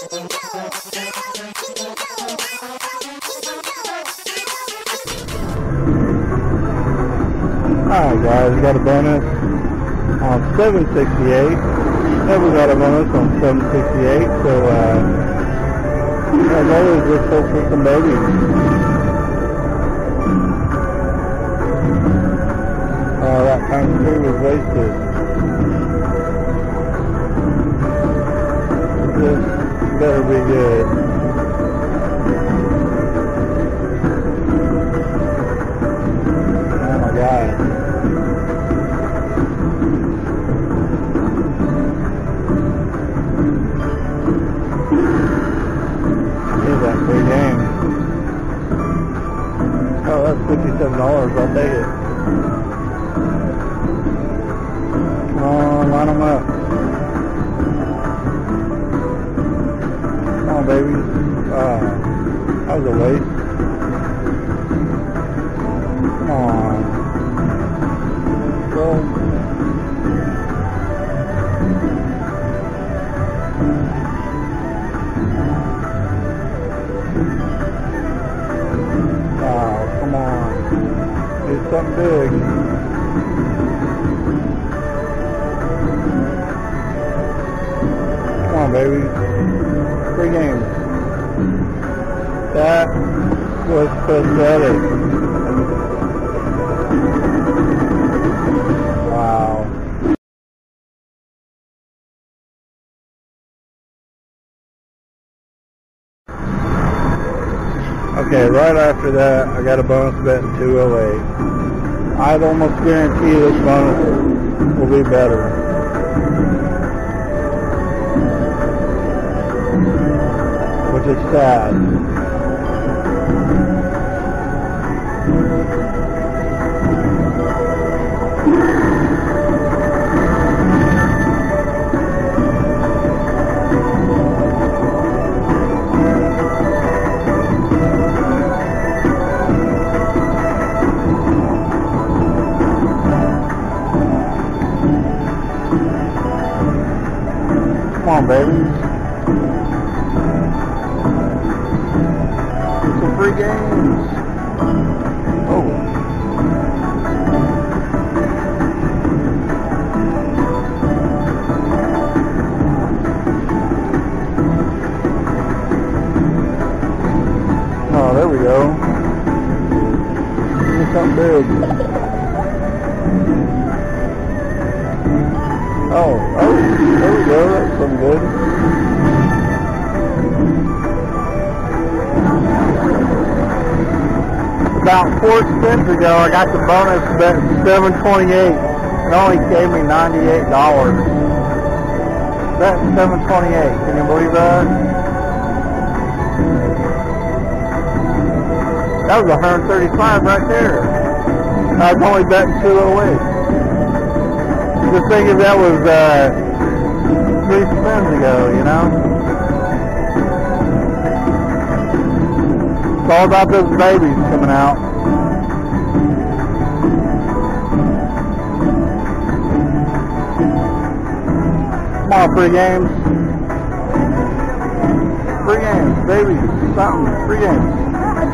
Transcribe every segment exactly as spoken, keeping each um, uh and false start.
Alright guys, we got a bonus on seven sixty-eight. And we got a bonus on seven sixty-eight, so uh, I know it's just hope for some babies. Oh, that kind of food was wasted. This better be good. Oh, that's fifty-seven dollars. I'll take it. Come on, line them up. Come on, baby. Uh, that was a waste. Come on. Go. Come on, do something big. Come on, baby. Three games. That was pathetic. Wow. Okay, right after that, I got a bonus bet in two oh eight. I'd almost guarantee this bonus will be better. Which is sad. Come on, baby. Some free games. Oh. Oh, there we go. Do something big. Oh, oh, there we go, that's something good. About four spins ago, I got the bonus bet seven twenty-eight. It only gave me ninety-eight dollars. Bet seven twenty-eight, can you believe that? That was one hundred thirty-five right there. I was only betting two oh eight. The thing is, that was uh, three spins ago, you know? It's all about those babies coming out. Come on, free games. Free games, babies, something, free games.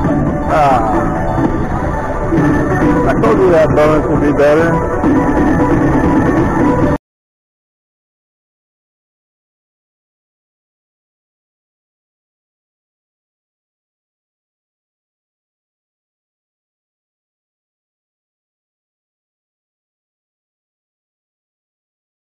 Uh, I told you that bonus would be better.